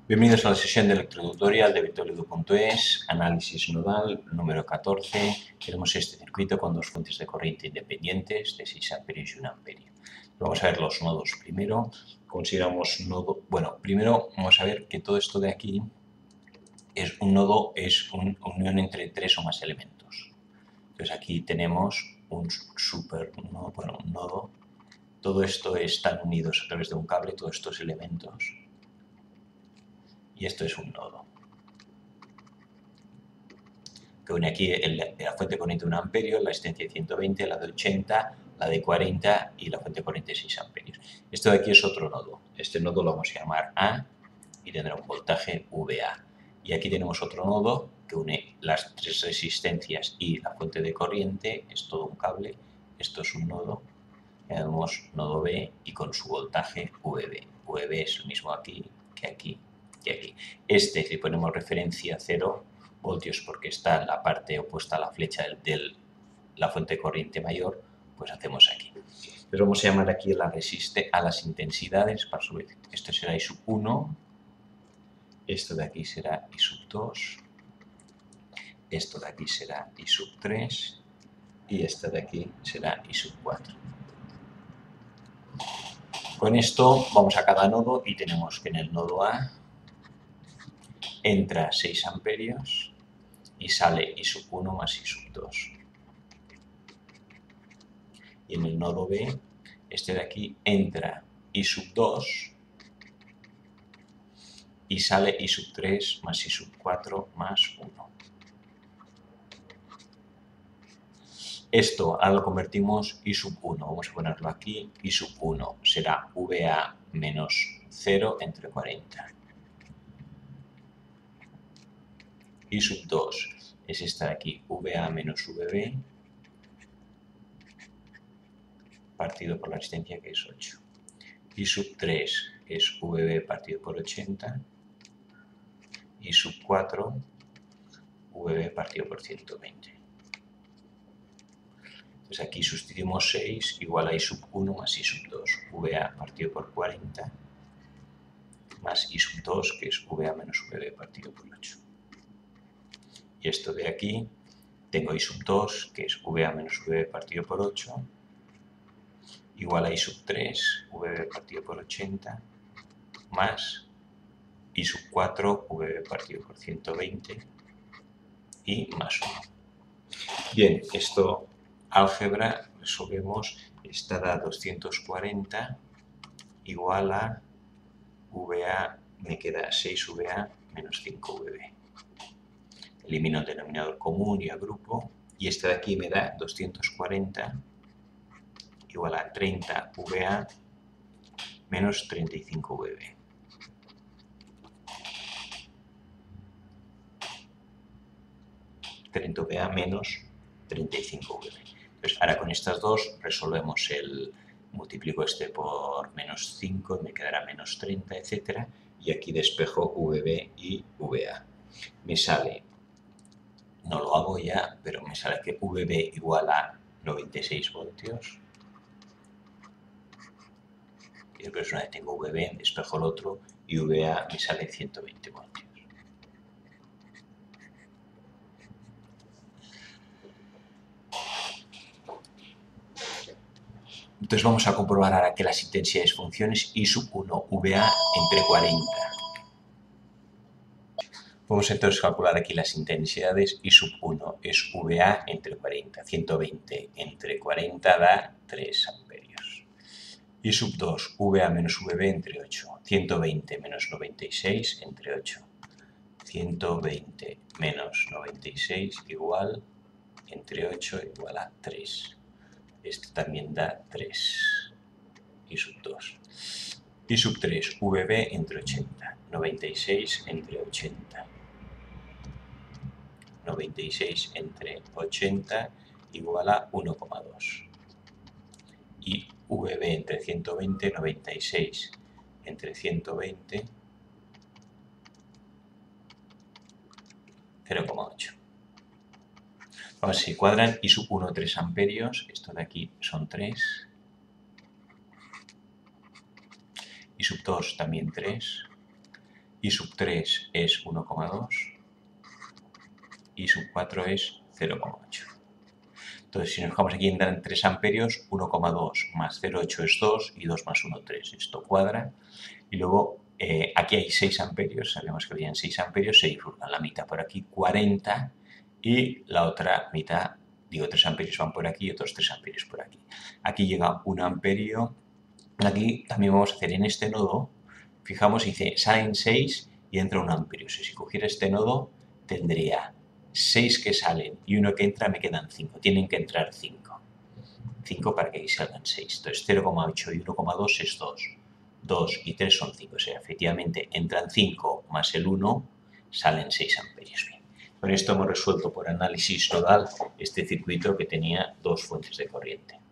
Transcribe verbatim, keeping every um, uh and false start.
Bienvenidos a la sesión de electrotutorial de virtualedu punto es, análisis nodal número catorce. Tenemos este circuito con dos fuentes de corriente independientes de seis amperios y un amperio. Vamos a ver los nodos primero. Consideramos nodo, bueno, primero vamos a ver que todo esto de aquí es un nodo, es una unión entre tres o más elementos. Entonces aquí tenemos un super nodo, bueno, un nodo. Todo esto están unidos a través de un cable, todos estos elementos. Y esto es un nodo que une aquí el, la fuente de corriente de un amperio, la resistencia de ciento veinte, la de ochenta, la de cuarenta y la fuente de corriente de seis amperios. Esto de aquí es otro nodo. Este nodo lo vamos a llamar A y tendrá un voltaje V A. Y aquí tenemos otro nodo que une las tres resistencias y la fuente de corriente. Es todo un cable. Esto es un nodo. Tenemos nodo B y con su voltaje V B. V B es el mismo aquí que aquí que aquí. Este, si ponemos referencia cero voltios porque está en la parte opuesta a la flecha de la fuente de corriente mayor, pues hacemos aquí. Entonces vamos a llamar aquí a, la resiste, a las intensidades. Para subir. Esto será I sub uno, esto de aquí será I sub dos, esto de aquí será I sub tres y este de aquí será I sub cuatro. Con esto vamos a cada nodo y tenemos que en el nodo A entra seis amperios y sale I sub uno más I sub dos. Y en el nodo B, este de aquí, entra I sub dos y sale I sub tres más I sub cuatro más uno. Esto ahora lo convertimos I sub uno, vamos a ponerlo aquí, I sub uno será V A menos cero entre cuarenta. I sub dos es esta de aquí, V A menos V B, partido por la resistencia que es ocho. I sub tres es V B partido por ochenta. I sub cuatro, V B partido por ciento veinte. Entonces aquí sustituimos seis igual a I sub uno más I sub dos, V A partido por cuarenta, más I sub dos, que es V A menos V B partido por ocho. Y esto de aquí, tengo I sub dos, que es V A menos V B partido por ocho, igual a I sub tres, V B partido por ochenta, más I sub cuatro, V B partido por ciento veinte, y más uno. Bien, esto álgebra resolvemos, esta da doscientos cuarenta igual a V A, me queda seis V A menos cinco V B. Elimino el denominador común y agrupo, y este de aquí me da doscientos cuarenta igual a treinta V A menos treinta y cinco V B. treinta V A menos treinta y cinco V B. Entonces, ahora con estas dos resolvemos el, multiplico este por menos cinco y me quedará menos treinta, etcétera. Y aquí despejo V B y V A. Me sale, no lo hago ya, pero me sale que V B igual a noventa y seis voltios. Y después una vez tengo V B, despejo el otro y V A me sale ciento veinte voltios. Entonces vamos a comprobar ahora que las intensidades funciones I sub uno V A entre cuarenta. Vamos entonces a calcular aquí las intensidades. I sub uno es V A entre cuarenta. ciento veinte entre cuarenta da tres amperios. I sub dos, V A menos V B entre ocho. ciento veinte menos noventa y seis entre ocho. ciento veinte menos noventa y seis igual, entre ocho igual a tres. Este también da tres. I sub dos. I sub tres, V B entre ochenta. noventa y seis entre ochenta. noventa y seis entre ochenta igual a uno coma dos. Y V B entre ciento veinte, noventa y seis entre ciento veinte, cero coma ocho. Vamos, si cuadran, I sub uno, tres amperios, esto de aquí son tres. I sub dos también tres. I sub tres es uno coma dos, I sub cuatro es cero coma ocho. Entonces, si nos fijamos aquí entran tres amperios, uno coma dos más cero coma ocho es dos y dos más uno, tres. Esto cuadra. Y luego eh, aquí hay seis amperios, sabemos que habían seis amperios, se bifurcan la mitad por aquí, cuarenta, y la otra mitad, digo, tres amperios van por aquí y otros tres amperios por aquí. Aquí llega un amperio. Aquí también vamos a hacer en este nodo, fijamos, dice, salen seis y entra un amperio. O sea, si cogiera este nodo, tendría seis que salen y uno que entra, me quedan cinco. Tienen que entrar cinco. cinco para que aquí salgan seis. Entonces, cero coma ocho y uno coma dos es dos. dos y tres son cinco. O sea, efectivamente, entran cinco más el uno, salen seis amperios. Bien. Con esto hemos resuelto por análisis nodal este circuito que tenía dos fuentes de corriente.